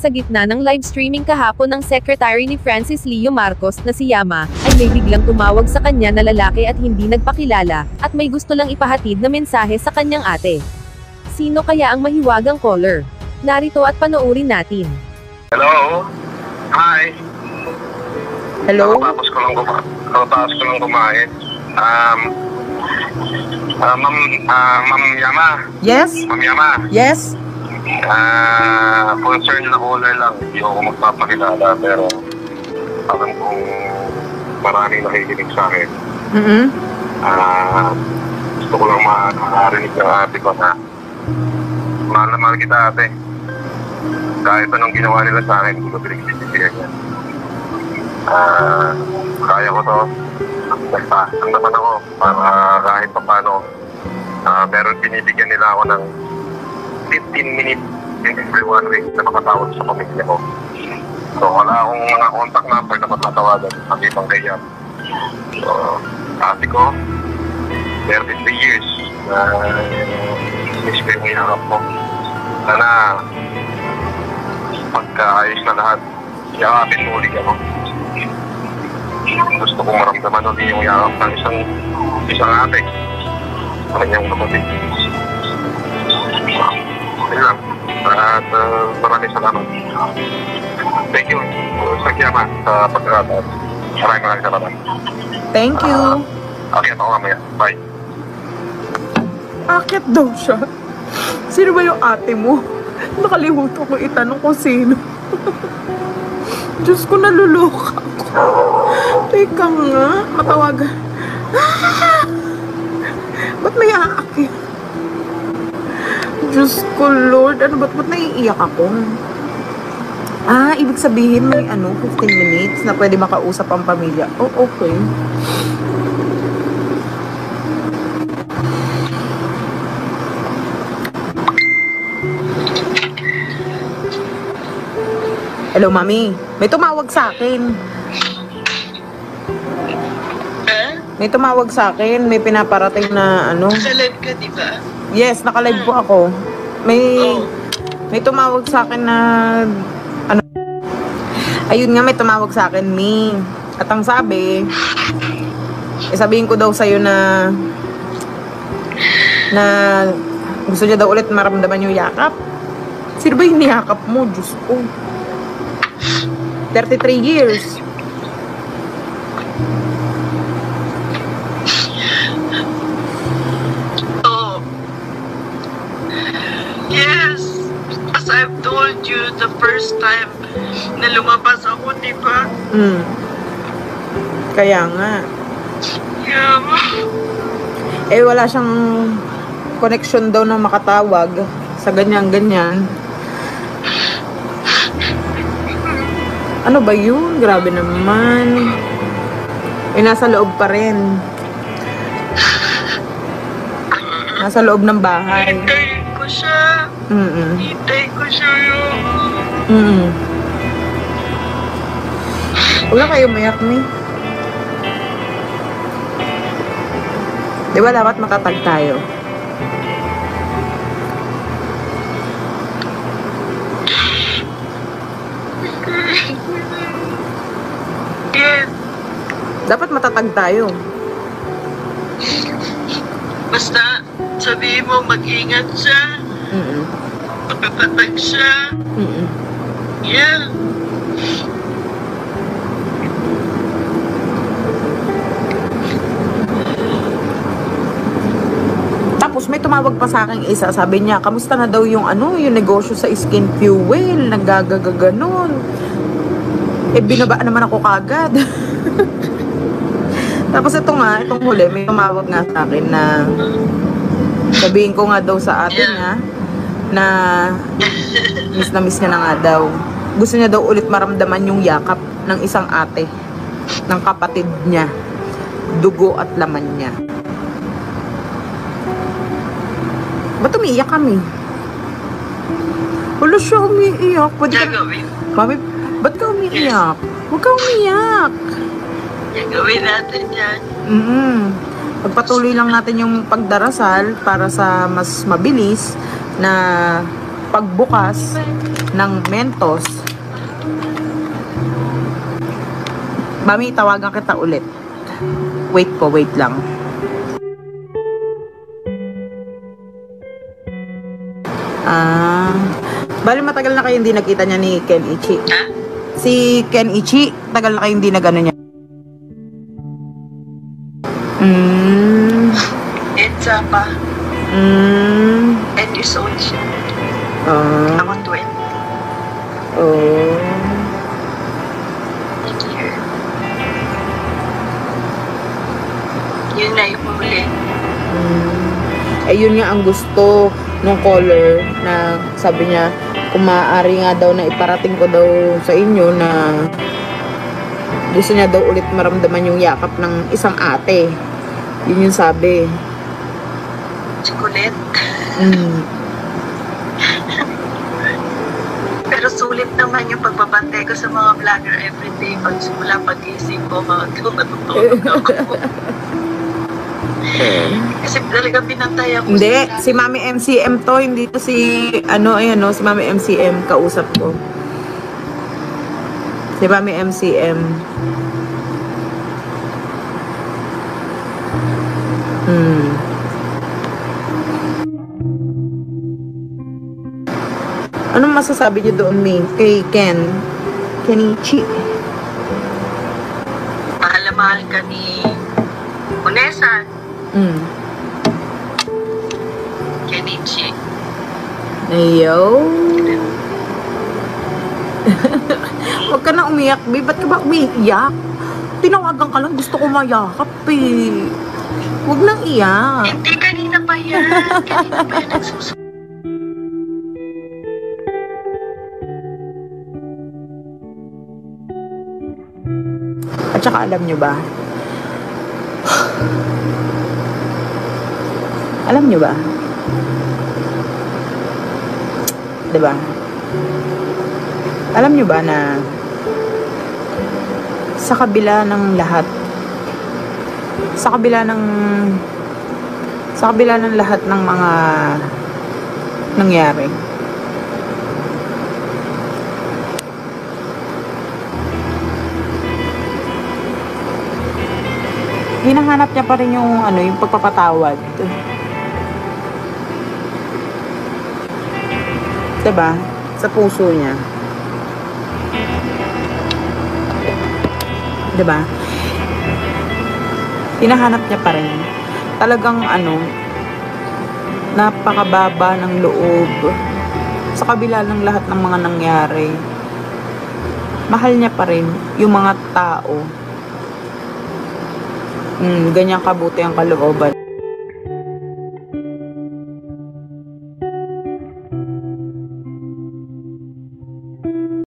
sa gitna ng live streaming kahapon ng Secretary ni Francis Leo Marcos na si Yama, ay may biglang tumawag sa kanya na lalaki at hindi nagpakilala, at may gusto lang ipahatid na mensahe sa kanyang ate. Sino kaya ang mahiwagang caller? Narito at panoorin natin. Hello? Hi. Hello? Kakatapos ko lang kumain. Ma'am Yama. Yes? Ma'am Yama. Yes? Concern na caller lang. Hindi ako magpapakilala pero alam kong maraming nakikinig sa akin. Gusto ko lang makarinig ng ate ko na mahal na mahal kita, ate. Kahit anong ginawa nila sa akin, hindi ko pinagsisisihan yan. Kaya ko to. Basta, ang naman ako para kahit pa paano meron binibigyan nila ako ng 15 minutes every 1 week na makatawag sa pamilya ko. So wala akong mga contact number na matatawagan sa ibang kaya. So, ate ko, 33 years na miss ko yung iharap mo. Sana pagkaayos na lahat, yakapin mo ulit ako. Gusto kong maramdaman ulit yung yakap ng isang ate. Kanyang kapatid. Ayun lang. At maraming salamat. Thank you sa Kiyama sa pagkakataon. Maraming salamat. Thank you. Akit ako mamaya. Bye. Akit daw siya. Sino ba yung ate mo? Nakalimutan ko itanong kung sino. Diyos ko, naluluka ako. Teka nga, matawagan. Ba't may aakit? Diyos ko, Lord. Ano, ba't naiiyak ako? Ibig sabihin may 15 minutes na pwede makausap ang pamilya. Oh, okay. Hello, Mami. May tumawag sa akin. May tumawag sa akin. May pinaparating na Naka-live ka, di ba? Yes, naka-live po ako. May tumawag sa akin na ayun nga, may tumawag sa akin, Mi. At ang sabi, sabihin ko daw sa'yo na gusto niya daw ulit maramdaman yung yakap. Sino ba yung niyakap mo? Diyos ko. 33 years. Oh. Yes. As I've told you the first time na lumabas ako, di ba? Kaya nga. Yeah. Wala siyang connection daw na makatawag sa ganyan-ganyan. Ano ba yun? Grabe naman. Nasa loob pa rin. Nasa loob ng bahay. Hintayin ko siya. Hintayin ko siya yun. Wala kayo mayak, Mi. Di ba dapat makatag tayo? Yes. Dapat matatag tayo. Basta sabihin mo mag-ingat siya. Pagkatatag siya. Yeah. Tapos may tumawag pa sa akin isa, sabi niya, kamusta na daw yung yung negosyo sa skin fuel, naggagaganon. Binabaan naman ako kagad. Tapos itong huli, may tumawag nga sa akin na sabihin ko nga daw sa atin na miss niya na nga daw. Gusto niya daw ulit maramdaman yung yakap ng isang ate, ng kapatid niya, dugo at laman niya. Ba't umiiyak kami? Wala siya umiiyak. Mami, ba't ka umiiyak? Huwag ka umiiyak. Gagawin natin yan. Pagpatuloy lang natin yung pagdarasal para sa mas mabilis na pagbukas ng Mentos, Mami, tawagan kita ulit. Wait po, wait lang. Bali matagal na kayo hindi nakita niya ni Ken Ichi. Ha? Si Ken Ichi, tagal na kayo hindi nag-ano niya. It's pa. 10 years old siya. Ako 20. Oh. Yun na yung huli. Eh, yun nga ang gusto nung caller na sabi niya, kung maaari nga daw na iparating ko daw sa inyo na gusto niya daw ulit maramdaman yung yakap ng isang ate. Yun yung sabi. Chocolate. Mm. Pero sulit naman yung pagbabantay ko sa mga vlogger everyday. Pag simula pag-isip ko, matutulog ako. Kasi talaga binantay ako. Hindi, si Mami MCM to, hindi to si, si Mami MCM, kausap ko. Si Mami MCM. Anong masasabi niyo doon, May? Kay Kenichi? Mahal na mahal ka ni Unesan. Kenichi. Ayo. Huwag ka na umiyak, babe. Ba't ka ba umiiyak? Tinawagan ka lang, gusto ko mayakap, eh. Huwag nang iyak. Hindi, kanina pa yan. Kanina pa yan nagsusunod. At saka alam nyo ba? Alam nyo ba? Diba? Alam nyo ba na sa kabila ng lahat, sa kabila ng lahat ng mga nangyari, hinahanap niya pa rin yung yung pagpapatawad. Diba? Sa puso niya. Diba? Hinahanap niya pa rin. Talagang napakababa ng loob. Sa kabila ng lahat ng mga nangyari, mahal niya pa rin yung mga tao. Ganyan kabuti ang kalooban